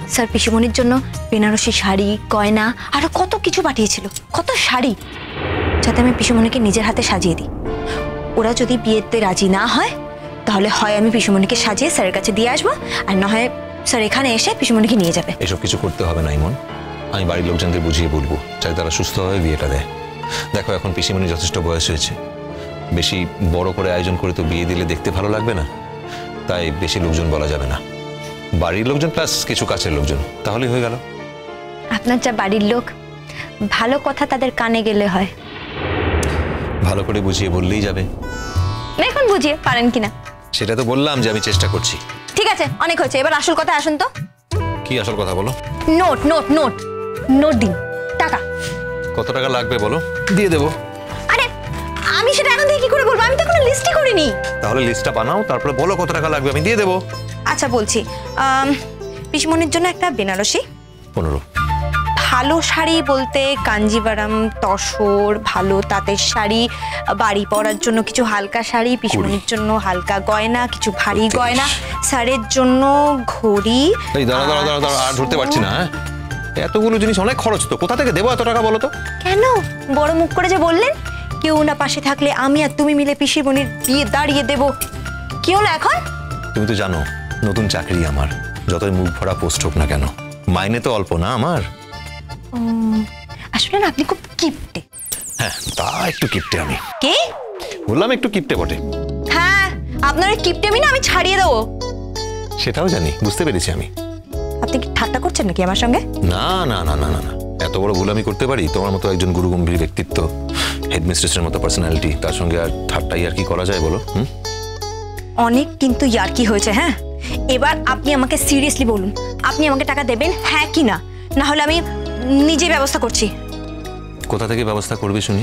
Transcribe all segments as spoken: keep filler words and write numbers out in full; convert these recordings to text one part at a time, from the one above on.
Sir পিসিমণির জন্য বেনারসি শাড়ি গয়না আরো কত কিছু পাঠিয়েছিল, কত শাড়ি, যাতে আমি পিসিমণিকে নিজের হাতে সাজিয়ে দিই। ওরা যদি বিয়েতে রাজি না হয় তাহলে হয় আমি পিসিমণিকে সাজিয়ে স্যারের কাছে দিয়ে আসবো, আর না হয় স্যার এখানে এসে পিসিমণিকে নিয়ে যাবে। এসব কিছু করতে হবে না ইমন, আমি বাড়ির লোকজনদের বুঝিয়ে বলবো যাতে তারা সুস্থভাবে বিয়েটা দেয়। দেখো এখন পিসিমণির যথেষ্ট বয়স হয়েছে, বেশি বড় করে আয়োজন করে তো বিয়ে দিলে দেখতে ভালো লাগবে না, তাই বেশি লোকজন বলা যাবে না, বাড়ির লোকজন প্লাস কিছু কাছের লোকজন, তাহলেই হয়ে গেল। আপনার যা বাড়ির লোক, ভালো কথা তাদের কানে গেলে হয়। ভালো করে বুঝিয়ে বললেই যাবে। দেখুন বুঝিয়ে পারেন কিনা। সেটা তো বললাম যে আমি চেষ্টা করছি। ঠিক আছে, অনেক হয়েছে, এবার আসল কথা আসুন তো। কি আসল কথা বলো? নোট নোট নোট নোট দিন, টাকা। কত টাকা লাগবে বলো, দিয়ে দেবো। আরে আমি সেটা এখন থেকে কি করে বলবো, আমি তো কোনো লিস্টই করিনি। তাহলে লিস্টটা বানাও, তারপরে বলো কত টাকা লাগবে, আমি দিয়ে দেবো। আচ্ছা বলছি, পিসমনির জন্য একটা বেনারসি পনেরো। ভালো শাড়ি বলতে কাঞ্জিভারাম, তসর, ভালো তাঁতের শাড়ি, বাড়ি পরার জন্য কিছু হালকা শাড়ি, পিসমনির জন্য হালকা গয়না, কিছু ভারী গয়না, স্যারের জন্য ঘড়ি। এই দাঁড়া দাঁড়া দাঁড়া দাঁড়া, আর ধরতে পারছি না। হ্যাঁ এতগুলো জিনিস অনেক খরচ তো, কোথা থেকে দেবো এত টাকা বলো তো? কেন বড় মুখ করে যে বললেন, কেউ না পাশে থাকলে আমি আর তুমি মিলে পিসিমনির বিয়ে দাঁড়িয়ে দেব, কি হলো এখন? তুমি তো জানো নতুন চাকরি আমার, যতই মুখ ভরা পোস্ট হোক না কেন মাইনে তো অল্প না আমার। আসলে না আপনি খুব কিপটে। হ্যাঁ তা একটু কিপটে আমি। কি বললাম? একটু কিপটে বটে। হ্যাঁ আপনার কিপটে আমি না আমি ছাড়িয়ে দেবো। সেটাও জানি, বুঝতে পেরেছি আমি। আপনি কি ঠাট্টা করছেন নাকি আমার সঙ্গে? না না না না না, এত বড় ভুল আমি করতে পারি? তোমার মতো একজন গুরুগম্ভীর ব্যক্তিত্ব, হেডমিস্ট্রেসের মতো পার্সোনালিটি, তার সঙ্গে আর ঠাট্টাই আর কি করা যায় বলো? হুম অনেক কিন্তু ইয়ার্কি হয়েছে। হ্যাঁ এবার আপনি আমাকে সিরিয়াসলি বলুন, আপনি আমাকে টাকা দেবেন হ্যাঁ কি না, না হলে আমি নিজে ব্যবস্থা করছি। কোথা থেকে ব্যবস্থা করবে শুনি?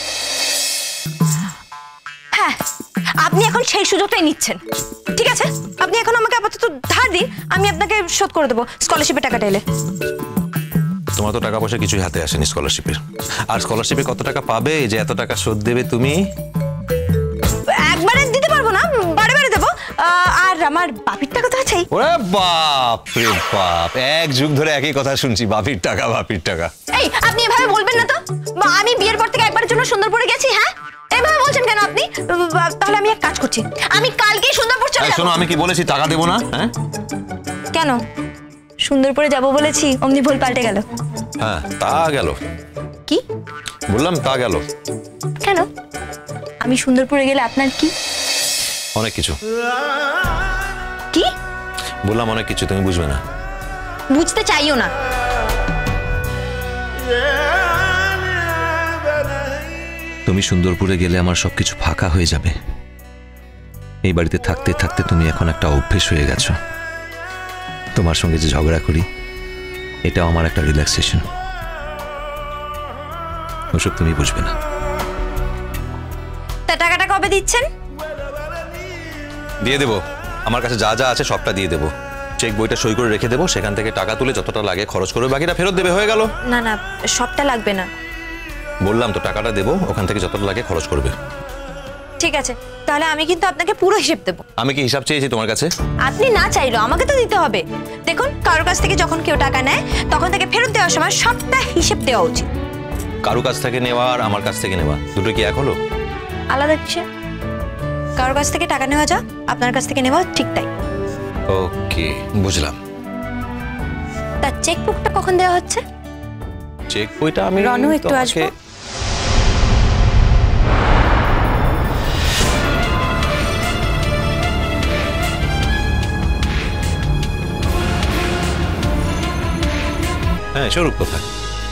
হ্যাঁ আপনি এখন সেই সুযোগটাই নিচ্ছেন। ঠিক আছে আপনি এখন আমাকে আপাতত ধার দিন, আমি আপনাকে শোধ করে দেবো স্কলারশিপের টাকাটা এলে। তোমার তো টাকা পয়সা কিছুই হাতে আসেনি স্কলারশিপের, আর স্কলারশিপে কত টাকা পাবে যে এত টাকা শোধ দেবে তুমি? একবারে দিতে পারবো না, বারে বারে দেবো। আর আমার বাপির টাকা তো আছেই। ওরে বাপ রে বাপ, এক যুগ ধরে একই কথা শুনছি, বাপির টাকা বাপির টাকা। এই আপনি এভাবে বলবেন না তো, আমি বিয়ের পর থেকে একবারের জন্য সুন্দরপুরে গেছি। হ্যাঁ এভাবে বলছেন কেন আপনি? তাহলে আমি এক কাজ করছি, আমি কালকেই সুন্দরপুর চলে যাব। শোনো আমি কি বলেছি টাকা দেবো না? হ্যাঁ কেন সুন্দরপুরে যাব বলেছি অমনি ভুল পাল্টে গেল? হ্যাঁ তা গেল। কি বললাম তা গেল। কেন আমি সুন্দরপুরে গেলে আপনার কি? অনেক কিছু। কি বললাম? অনেক কিছু, তুমি বুঝবে না। বুঝতে চাইও না। তুমি সুন্দরপুরে গেলে আমার সবকিছু ফাঁকা হয়ে যাবে। এই বাড়িতে থাকতে থাকতে তুমি এখন একটা অভ্যেস হয়ে গেছো। তোমার সঙ্গে যে ঝগড়া করি এটাও আমার একটা রিল্যাক্সেশন। ওসব তুমি বুঝবে না। তা টাকাটা কবে দিচ্ছেন? দিয়ে দেবো, আমার কাছে যা যা আছে সবটা দিয়ে দেবো। চেক বইটা সই করে রেখে দেবো, সেখান থেকে টাকা তুলে যতটা লাগে খরচ করবে, বাকিটা ফেরত দেবে, হয়ে গেল। না না সবটা লাগবে না। বললাম তো টাকাটা দেবো, ওখান থেকে যতটা লাগে খরচ করবে। ঠিক আছে তাহলে আমি কিন্তু আপনাকে পুরো হিসেব দেবো। আমি কি হিসাব চেয়েছি তোমার কাছে? আপনি না চাইলো আমাকে তো দিতে হবে। দেখুন কারোর কাছ থেকে যখন কেউ টাকা নেয় তখন তাকে ফেরত দেওয়ার সময় সবটা হিসেব দেওয়া উচিত। কারো কাছ থেকে নেওয়া আর আমার কাছ থেকে নেওয়া দুটো কি এক হলো? আলাদা কিসে? কারোর কাছ থেকে টাকা নেওয়া যা, আপনার কাছ থেকে নেওয়া ঠিক তাই। ওকে বুঝলাম। তার চেকবুকটা কখন দেওয়া হচ্ছে? চেক বইটা আমি রনু একটু আসবে। হ্যাঁ স্বরূপ কোথায়?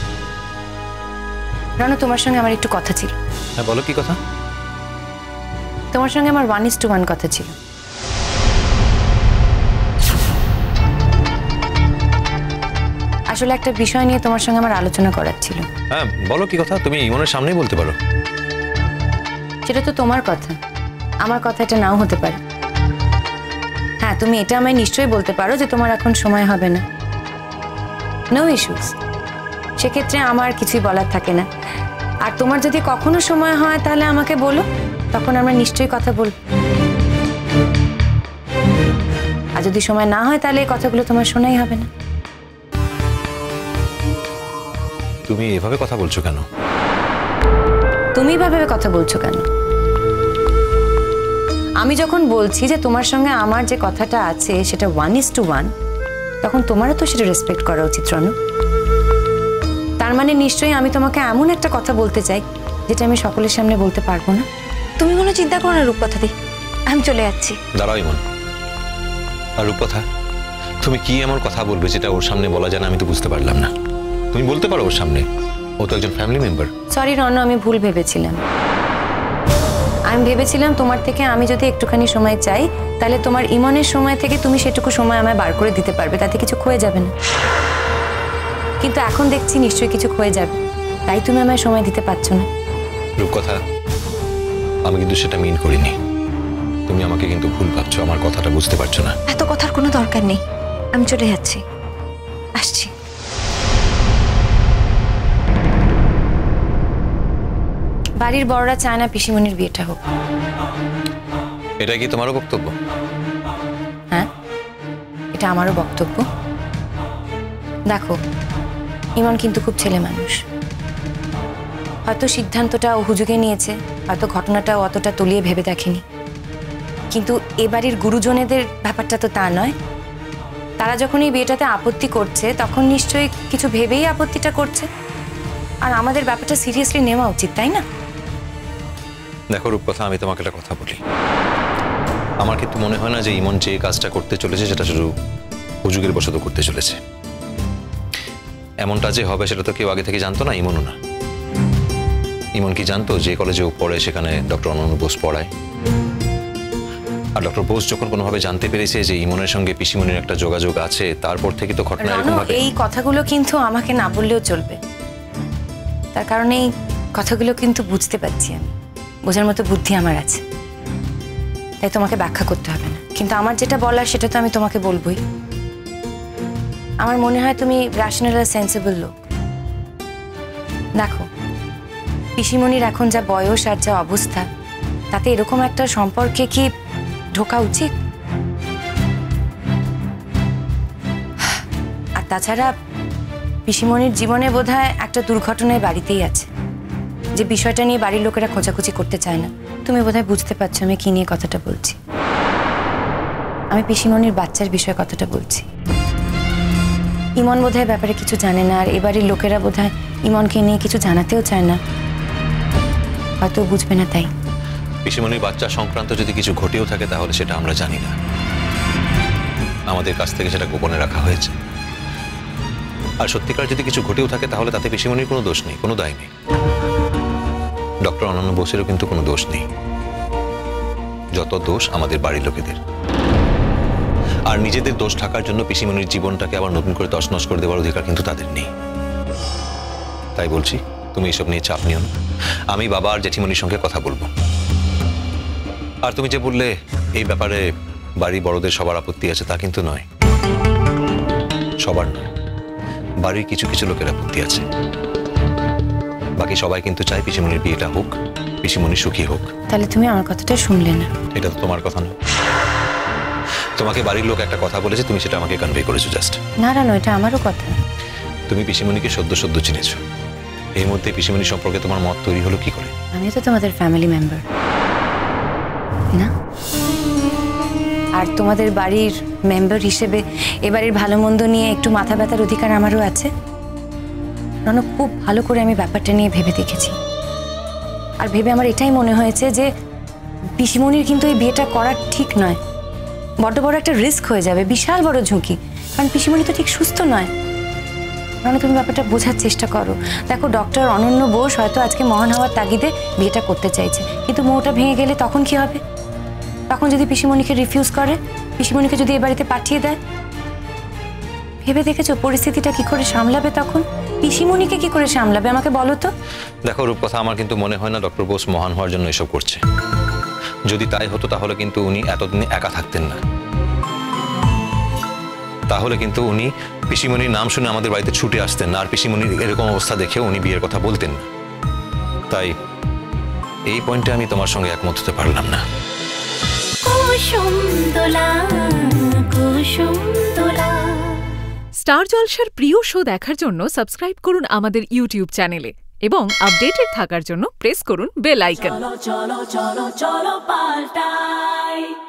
রনু তোমার সঙ্গে আমার একটু কথা ছিল। হ্যাঁ বলো কি কথা? তোমার সঙ্গে আমার ওয়ান ইস টু ওয়ান কথা ছিল। আসলে একটা বিষয় নিয়ে তোমার সঙ্গে আমার আলোচনা করার ছিল। হ্যাঁ বলো কি কথা, তুমি ইমনের সামনেই বলতে পারো। সেটা তো তোমার কথা, আমার কথা এটা নাও হতে পারে। হ্যাঁ তুমি এটা আমায় নিশ্চয়ই বলতে পারো যে তোমার এখন সময় হবে না, নো ইস্যুস, সেক্ষেত্রে আমার কিছুই বলার থাকে না। আর তোমার যদি কখনো সময় হয় তাহলে আমাকে বলো, তখন আমরা নিশ্চয়ই কথা বলব। আর যদি সময় না হয় তাহলে এই কথাগুলো তোমার শোনাই হবে না। তুমি এভাবে কথা বলছো কেন? তুমি ভাবে কথা বলছো কেন? আমি যখন বলছি যে তোমার সঙ্গে আমার যে কথাটা আছে সেটা ওয়ান ইস টু ওয়ান, তখন তোমারও তো সেটা রেসপেক্ট করা উচিত রনু। তার মানে নিশ্চয়ই আমি তোমাকে এমন একটা কথা বলতে চাই যেটা আমি সকলের সামনে বলতে পারবো না। তুমি কোনো চিন্তা করো না রূপকথা দি, আমি চলে যাচ্ছি। দাঁড়াও ইমন, আর রূপকথা, তুমি কি এমন কথা বলবে যেটা ওর সামনে বলা যায় না? আমি তো বুঝতে পারলাম না। তুমি বলতে পারো ওর সামনে, ও তো একজন ফ্যামিলি মেম্বার। সরি রনু, আমি ভুল ভেবেছিলাম। আমি ভেবেছিলাম তোমার থেকে আমি যদি একটুখানি সময় চাই তাহলে তোমার ইমনের সময় থেকে তুমি সেটুকু সময় আমায় বার করে দিতে পারবে, তাতে কিছু ক্ষয়ে যাবে না। কিন্তু এখন দেখছি নিশ্চয়ই কিছু ক্ষয়ে যাবে, তাই তুমি আমায় সময় দিতে পারছো না। রূপকথা, আমি কিন্তু সেটা মিন করিনি। তুমি আমাকে কিন্তু ভুল ভাবছো, আমার কথাটা বুঝতে পারছো না। এত কথার কোনো দরকার নেই, আমি চলে যাচ্ছি, আসছি। বাড়ির বড়রা চায় না পিসিমণির বিয়েটা হোক। এটা কি তোমারও বক্তব্য? হ্যাঁ, এটা আমারও বক্তব্য। দেখো, ইমন কিন্তু খুব ছেলে মানুষ। হয়তো সিদ্ধান্তটা ও হুজুগে নিয়েছে, হয়তো ঘটনাটা অতটা তলিয়ে ভেবে দেখেনি, কিন্তু এ বাড়ির গুরুজনেদের ব্যাপারটা তো তা নয়। তারা যখন এই বিয়েটাতে আপত্তি করছে তখন নিশ্চয়ই কিছু ভেবেই আপত্তিটা করছে, আর আমাদের ব্যাপারটা সিরিয়াসলি নেওয়া উচিত, তাই না? দেখো রূপকথা, আমি তোমাকে একটা কথা বলি। আমার কিন্তু মনে হয় না যে ইমন যে কাজটা করতে চলেছে সেটা শুধু হুজুগের বশত করতে চলেছে। এমনটা যে হবে সেটা তো কেউ আগে থেকে জানতো না, ইমনও না। ইমন কি জানতো যে কলেজে ও পড়ে সেখানে ডক্টর অনন্য বোস পড়ায়? আর ডক্টর বোস যখন কোনোভাবে জানতে পেরেছে যে ইমনের সঙ্গে পিসিমণির একটা যোগাযোগ আছে, তারপর থেকে তো ঘটনা এরকম ভাবে। এই কথাগুলো কিন্তু আমাকে না বললেও চলবে, তার কারণে এই কথাগুলো কিন্তু বুঝতে পারছি আমি, বোঝার মতো বুদ্ধি আমার আছে, তাই তোমাকে ব্যাখ্যা করতে হবে না। কিন্তু আমার যেটা বলার সেটা তো আমি তোমাকে বলবোই। আমার মনে হয় তুমি র্যাশনাল আর সেন্সিবল লোক। দেখো, পিসিমণির এখন যা বয়স আর যা অবস্থা, তাতে এরকম একটা সম্পর্কে কি ঢোকা উচিত? আর তাছাড়া পিসিমণির জীবনে বোধহয় একটা দুর্ঘটনায় বাড়িতেই আছে, যে বিষয়টা নিয়ে বাড়ির লোকেরা খোঁজাখুঁজি করতে চায় না। তুমি বোধহয় বুঝতে পারছো আমি কি নিয়ে কথাটা বলছি। আমি পিসিমণির বাচ্চার বিষয়ে কথাটা বলছি। ইমন বোধহয় ব্যাপারে কিছু জানে না, আর এবারের লোকেরা বোধহয় ইমনকে নিয়ে কিছু জানাতেও চায় না, হয়তো বুঝবে না। তাই পিসিমণির বাচ্চা সংক্রান্ত যদি কিছু ঘটেও থাকে তাহলে সেটা আমরা জানি না, আমাদের কাছ থেকে সেটা গোপনে রাখা হয়েছে। আর সত্যিকার যদি কিছু ঘটেও থাকে তাহলে তাতে পিসিমণির কোনো দোষ নেই, কোনো দায় নেই। ডক্টর অনন্য বোসেরও কিন্তু কোনো দোষ নেই, যত দোষ আমাদের বাড়ির লোকেদের। আর নিজেদের দোষ ঢাকার জন্য পিসিমণির জীবনটাকে আবার নতুন করে তছনছ করে দেওয়ার অধিকার কিন্তু তাদের নেই। তাই বলছি, তুমি এসব নিয়ে চাপ নিও না, আমি বাবা আর জেঠিমণির সঙ্গে কথা বলবো। আর তুমি যে বললে এই ব্যাপারে বাড়ি বড়দের সবার আপত্তি আছে, তা কিন্তু নয়, সবার নয়, বাড়ির কিছু কিছু লোকের আপত্তি আছে। বাকি সবাই কিন্তু চায় পিসিমণির বিয়েটা হোক, পিসিমণি সুখী হোক। তাহলে তুমি আমার কথাটা শুনলে না? এটা তো তোমার কথা নয়, তোমাকে বাড়ির লোক একটা কথা বলেছে, তুমি সেটা আমাকে কনভে করেছো জাস্ট। না না, এটা আমারও কথা। তুমি পিসিমণিকে সদ্য সদ্য চিনেছো, এর মধ্যে পিসিমণি সম্পর্কে তোমার মত তৈরি হলো কি করে? আমি তো তোমাদের ফ্যামিলি মেম্বার না, আর তোমাদের বাড়ির মেম্বার হিসেবে এবারের ভালো মন্দ নিয়ে একটু মাথা ব্যথার অধিকার আমারও আছে। রনক, খুব ভালো করে আমি ব্যাপারটা নিয়ে ভেবে দেখেছি, আর ভেবে আমার এটাই মনে হয়েছে যে পিসিমণির কিন্তু এই বিয়েটা করা ঠিক নয়। বড্ড বড় একটা রিস্ক হয়ে যাবে, বিশাল বড় ঝুঁকি, কারণ পিসিমণি তো ঠিক সুস্থ নয়। রনক, তুমি ব্যাপারটা বোঝার চেষ্টা করো। দেখো, ডক্টর অনন্য বোস হয়তো আজকে মহান হওয়ার তাগিদে বিয়েটা করতে চাইছে, কিন্তু মোটা ভেঙে গেলে তখন কি হবে? তখন যদি পিসিমণিকে রিফিউজ করে, পিসিমণিকে যদি এ বাড়িতে পাঠিয়ে দেয়, ভেবে দেখেছো পরিস্থিতিটা কি করে সামলাবে? তখন পিসিমণিকে কি করে সামলাবে আমাকে বলো তো? দেখো রূপকথা, আমার কিন্তু মনে হয় না ডক্টর বোস মহান হওয়ার জন্য এসব করছে। যদি তাই হতো তাহলে কিন্তু উনি এতদিনে একা থাকতেন না, তাহলে কিন্তু উনি পিসিমণির নাম শুনে আমাদের বাড়িতে ছুটে আসতেন না, আর পিসিমণির এরকম অবস্থা দেখে উনি বিয়ের কথা বলতেন না। তাই এই পয়েন্টে আমি তোমার সঙ্গে একমত হতে পারলাম না। কুসুম দোলা কুসুম দোলা স্টার জলসার প্রিয় শো দেখার জন্য সাবস্ক্রাইব করুন আমাদের ইউটিউব চ্যানেলে এবং আপডেটেড থাকার জন্য প্রেস করুন বেল আইকন। চলো চলো চলো চলো পাল্টাই।